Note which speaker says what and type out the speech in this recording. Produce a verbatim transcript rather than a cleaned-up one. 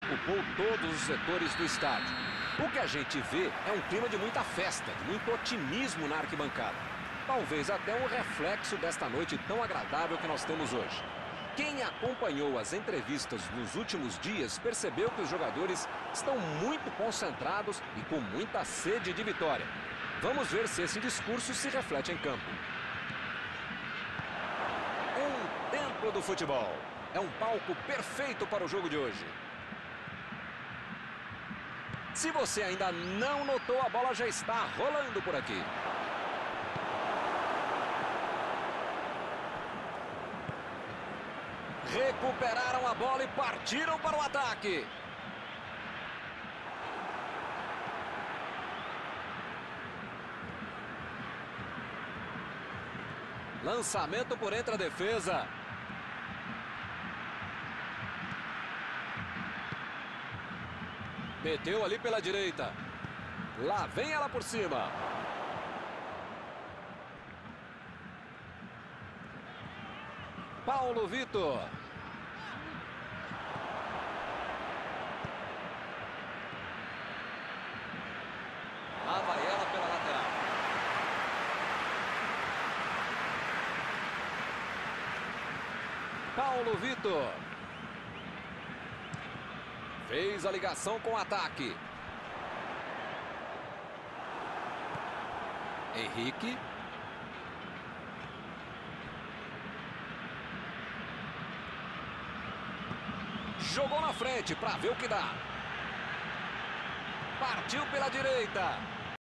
Speaker 1: ocupou todos os setores do estádio. O que a gente vê é um clima de muita festa, de muito otimismo na arquibancada. Talvez até um reflexo desta noite tão agradável que nós temos hoje. Quem acompanhou as entrevistas nos últimos dias percebeu que os jogadores estão muito concentrados e com muita sede de vitória. Vamos ver se esse discurso se reflete em campo. Um templo do futebol. É um palco perfeito para o jogo de hoje. Se você ainda não notou, a bola já está rolando por aqui. Recuperaram a bola e partiram para o ataque. Lançamento por entre a defesa. Meteu ali pela direita. Lá vem ela por cima. Paulo Vitor. Lá vai ela pela lateral. Paulo Vitor. Fez a ligação com o ataque. Henrique. Jogou na frente para ver o que dá. Partiu pela direita.